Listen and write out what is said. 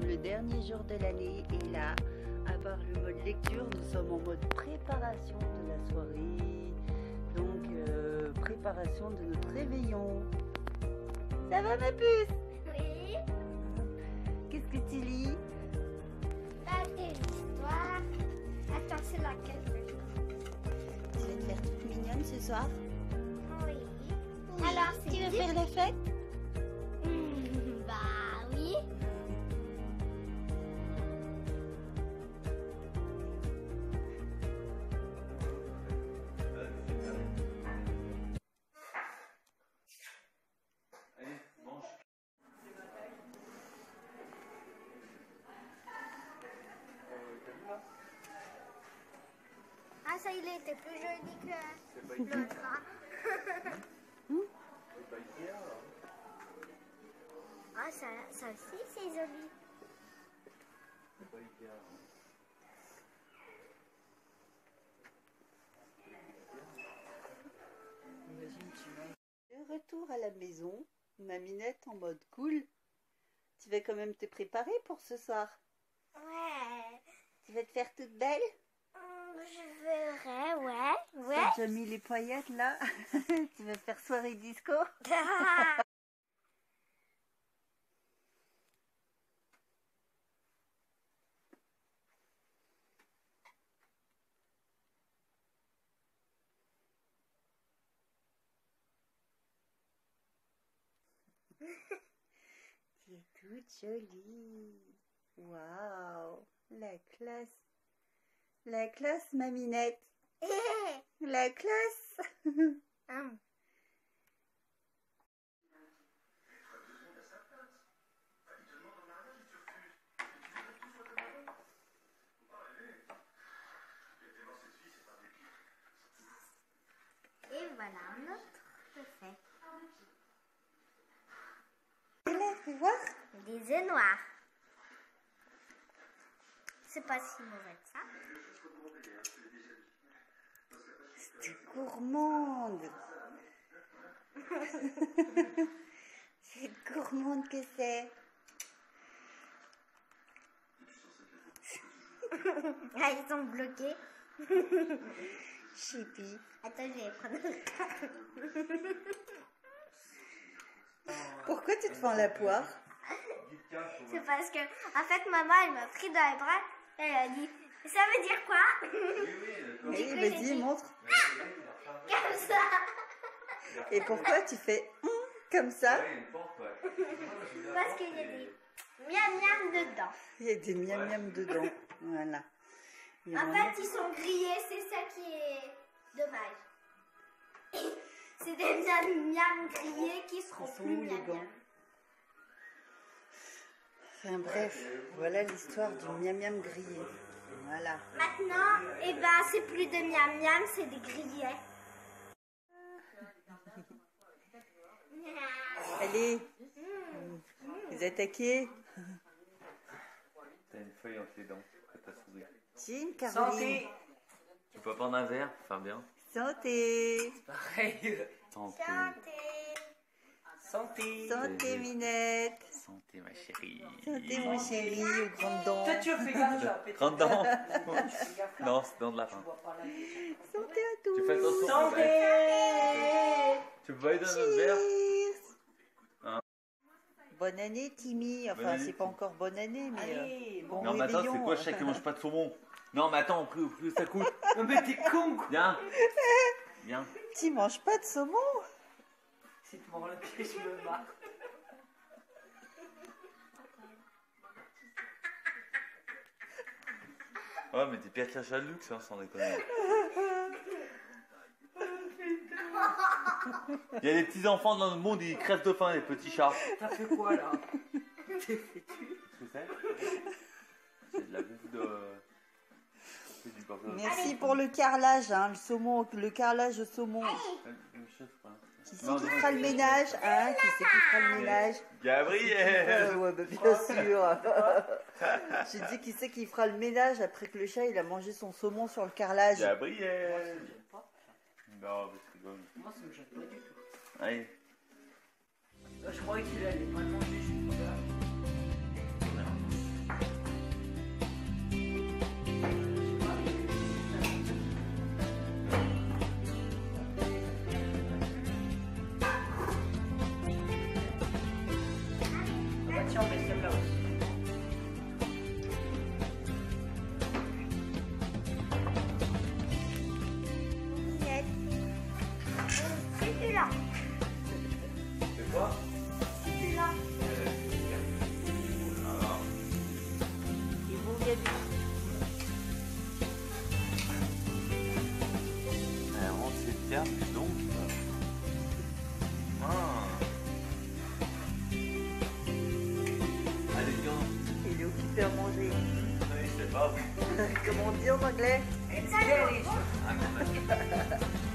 sommes le dernier jour de l'année et là, à part le mode lecture, nous sommes en mode préparation de la soirée. Donc, préparation de notre réveillon. Ça va ma puce? Oui. Qu'est-ce que tu lis? Des histoires. Attends, c'est laquelle? Tu vas te faire toute mignonne ce soir? Oui. Alors, c'est Tu veux faire la fête? Bah oui. Allez, mange. Ah, ça, il était plus joli que C'est pas l'autre. Ikea. Hein. C'est pas Ikea, là. Ah, ça aussi, c'est joli. C'est pas Ikea. De retour à la maison, Maminette en mode cool. Tu vas quand même te préparer pour ce soir. Ouais. Tu vas te faire toute belle? Je verrai, ouais. T'as déjà mis les paillettes là? Tu vas faire soirée disco? Tu es toute jolie. Waouh, la classe. La classe, Maminette. La classe. Et voilà notre recette. Et là, fais voir. Des œufs noirs. C'est pas si mauvais que ça. C'est gourmande. C'est gourmande que c'est. Ah, ils sont bloqués. Chippy. Attends, je vais prendre le cas. Pourquoi tu te fends la poire? C'est parce que, en fait, maman, elle m'a pris dans les bras et elle a dit, ça veut dire quoi? Oui, vas-y, montre. Comme ça. Et pourquoi tu fais comme ça? Parce qu'il y a des miam miam dedans. Il y a des miam miam dedans. Voilà. Et En voilà. fait, ils sont grillés, c'est ça qui est dommage. C'est des miam miam grillés qui seront Ils sont plus où, les miam gants? miam. Enfin bref, voilà l'histoire du miam miam grillé. Voilà. Maintenant, eh ben, c'est plus de miam miam, c'est des grillés. Allez, vous attaquez. T'as une feuille entre les dents. T'as sourire. Jean, Caroline. Tu peux pas prendre un verre pour faire bien? Santé. Pareil. Santé. Santé. Santé, Minette. Santé, ma chérie. Santé, mon chéri, aux grandes dents. Toi, tu fais gaffe, là. Rentre dedans. Non, c'est dans de la fin. Santé à tous. Tu fais attention. Santé. Tu peux pas lui donner notre verre? Cheers. Hein? Bonne année, Timmy. Bonne Enfin, année, c'est pas Timmy. encore bonne année, mais Allez, bon Non, mais attends, réveillon. c'est quoi? Chacun mange pas de saumon. Non, mais attends, plus ça coûte. Non, mais t'es con, quoi. Viens. Viens. Tu manges pas de saumon? Si tu m'en le pied, je me marre. Ouais, mais t'es pire qu'un chat de luxe, hein, sans déconner. Il y a des petits enfants dans le monde, ils crèvent de faim, les petits chats. T'as fait quoi, là? T'es fêtu. Qu'est-ce que c'est? C'est de la bouffe de... C'est du burger. Merci pour le carrelage, hein, le saumon, le carrelage au saumon. Le chef, quoi. Qui c'est qui fera le ménage, hein? Qui c'est qui fera le ménage? Gabriel! Ouais, bah, bien sûr. J'ai dit qui c'est qui fera le ménage après que le chat il a mangé son saumon sur le carrelage. Gabriel! Ça me gêne pas. Non, mais c'est rigolo. Moi, ça me gêne pas du tout. Allez. Je croyais qu'il allait pas le manger, je suis trop là. tiens, mais celle-là aussi. C'est celui-là. C'est quoi? C'est celui-là. Et vous, Gabi? On s'éterne donc. Allez, viens. Et Léo qui fait à manger. Oui, c'est pas. Comment on dit en anglais? C'est ça, le Ah, non,